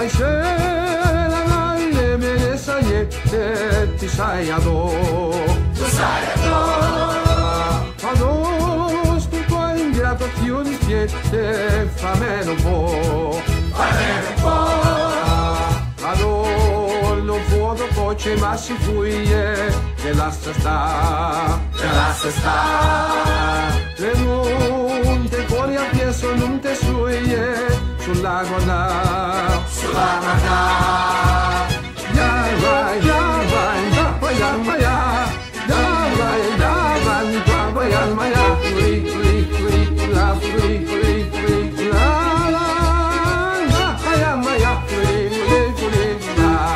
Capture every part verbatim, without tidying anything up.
ai se la le mie sagliette ti sai adò, tu sai adò, adò sto ingrato più di piette fa meno po', fa meno po', adò lo vuoto poi ma si fuie che la sta, che la sta, le monte fuori a piezo non te suie sulla guarda, sulla guarda, ya vai, ya vai, ya vai, ya vai, ya vai, ya vai, ya vai, ya vai, ya fui, fui, fui, la fui, fui, fui, la la, ya vai, ya vai, ya fui, fui, fui, la.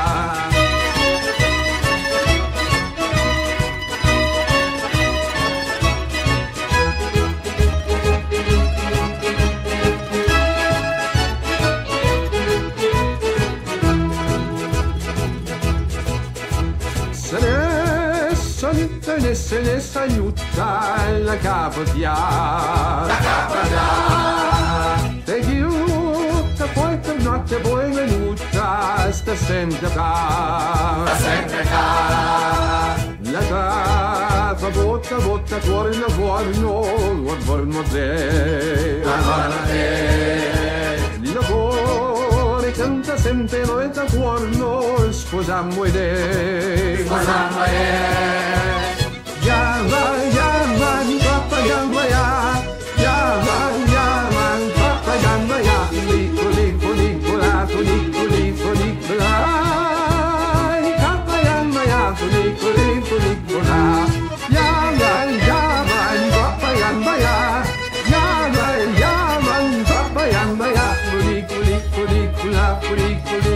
E se ne aiuta la capodia, la capodia, te chiuta poi per notte poi venuta sta sempre ca, sta sempre ca, la capa botta botta fuori la fuori no guarda te, guarda te, il lavoro canta sempre noi da cuorno sposiamo idee, sposiamo idee. Ya va, ya va, papa ya va ya, ya va, ya va, papa ya va ya, fuli, fuli, fula, fuli, fuli, fuli, fula, papa ya va ya, fuli, fuli, fuli, fula, ya va, ya va, papa ya va ya, ya va, ya va, papa ya va ya, fuli, fuli, fuli, fula, fuli, fuli.